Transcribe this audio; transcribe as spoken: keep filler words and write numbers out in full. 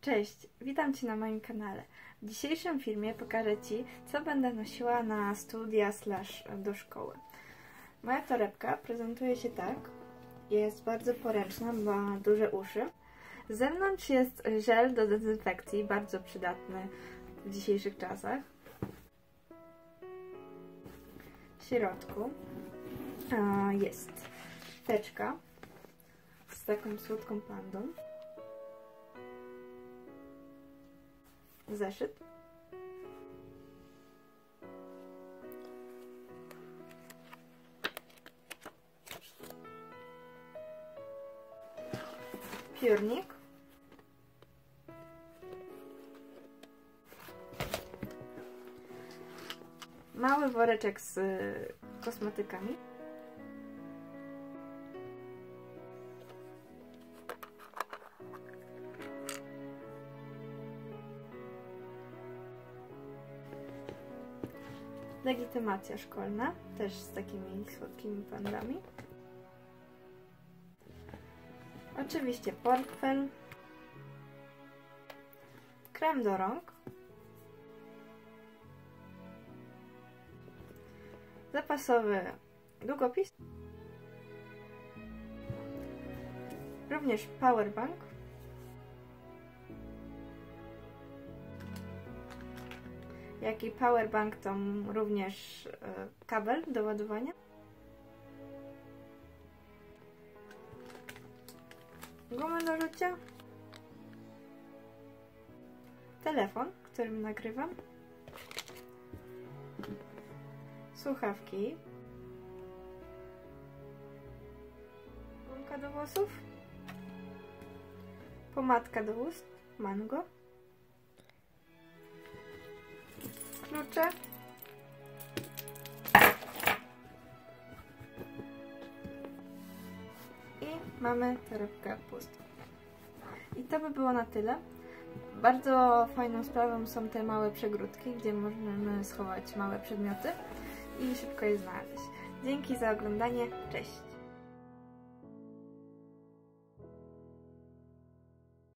Cześć, witam Cię na moim kanale. W dzisiejszym filmie pokażę Ci, co będę nosiła na studia slash do szkoły. Moja torebka prezentuje się tak. Jest bardzo poręczna, ma duże uszy. Z zewnątrz jest żel do dezynfekcji, bardzo przydatny w dzisiejszych czasach. W środku jest teczka z taką słodką pandą. Zeszyt. Piórnik. Mały woreczek z kosmetykami. Legitymacja szkolna, też z takimi słodkimi pandami. Oczywiście portfel, krem do rąk, zapasowy długopis, również powerbank, jak i powerbank to również e, kabel do ładowania. Gumę do rzucia. Telefon, którym nagrywam. Słuchawki. Gumka do włosów. Pomadka do ust. Mango. Klucze. I mamy torebkę pustą. I to by było na tyle. Bardzo fajną sprawą są te małe przegródki, gdzie możemy schować małe przedmioty i szybko je znaleźć. Dzięki za oglądanie. Cześć!